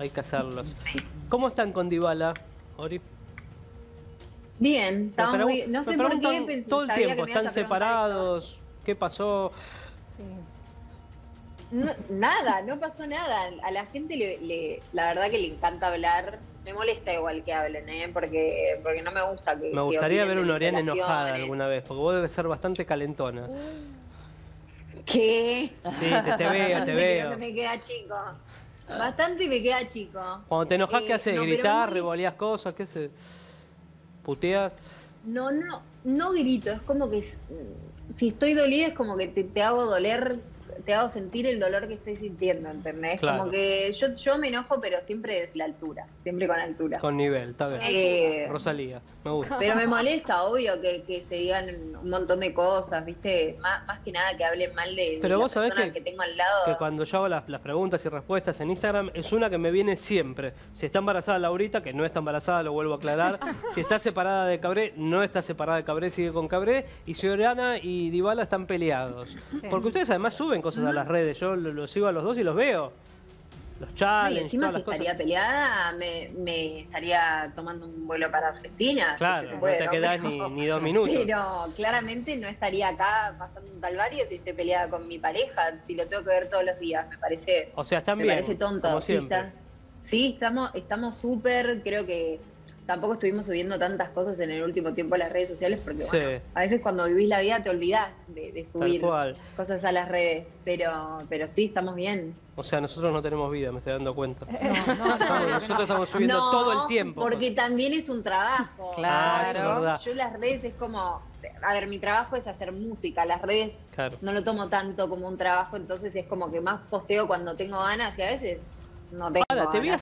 hay que hacerlos. Sí. ¿Cómo están con Dybala, Ori? Bien, estamos muy... No sé por qué todo el sabía tiempo, que me ibas ¿están a preguntar separados? ¿Qué pasó? Sí. nada, no pasó nada. A la gente la verdad que le encanta hablar. Me molesta igual que hablen, porque no me gusta que Me gustaría opinen ver de una mis Oriana enojada relaciones. alguna vez, porque vos debes ser bastante calentona. ¿Qué? Sí, te veo, te Bastante, creo veo. que me queda chico. Bastante me queda chico. Cuando te enojas, ¿qué haces? No, pero ¿Gritás, me revoleás cosas? ¿Qué se puteas? no grito, es como que si estoy dolida es como que te hago doler, te hago sentir el dolor que estoy sintiendo, ¿entendés? Claro. Como que yo me enojo, pero siempre desde la altura, siempre con altura. Con nivel, está bien. Rosalía, me gusta. Pero me molesta, obvio, que se digan un montón de cosas, ¿viste? Más que nada que hablen mal de Pero la vos sabés persona que tengo al lado. que cuando yo hago las preguntas y respuestas en Instagram, es una que me viene siempre. Si está embarazada Laurita, que no está embarazada, lo vuelvo a aclarar. Si está separada de Cabré, no está separada de Cabré, sigue con Cabré. Y si Oriana y Dybala están peleados. Porque ustedes además suben cosas a las redes. Yo los sigo a los dos y los veo. Los No, y challenges, encima todas si las cosas. estaría peleada, me estaría tomando un vuelo para Argentina. Claro, si se no puede, te quedás ni 2 minutos. Pero claramente no estaría acá pasando un calvario si estoy peleada con mi pareja, si lo tengo que ver todos los días. O sea, están Me bien, parece tonto, como siempre. quizás. Sí, estamos súper, creo que tampoco estuvimos subiendo tantas cosas en el último tiempo a las redes sociales porque, bueno, Sí. a veces cuando vivís la vida te olvidás de subir cual. cosas a las redes, pero sí, estamos bien. O sea, nosotros no tenemos vida, me estoy dando cuenta. No, Nosotros estamos subiendo No, todo el tiempo. porque también es un trabajo. Ah, eso es verdad. Yo las redes es como, a ver, mi trabajo es hacer música, las redes Claro. no lo tomo tanto como un trabajo, entonces es como que más posteo cuando tengo ganas y a veces no tengo Ahora, te vi ganas.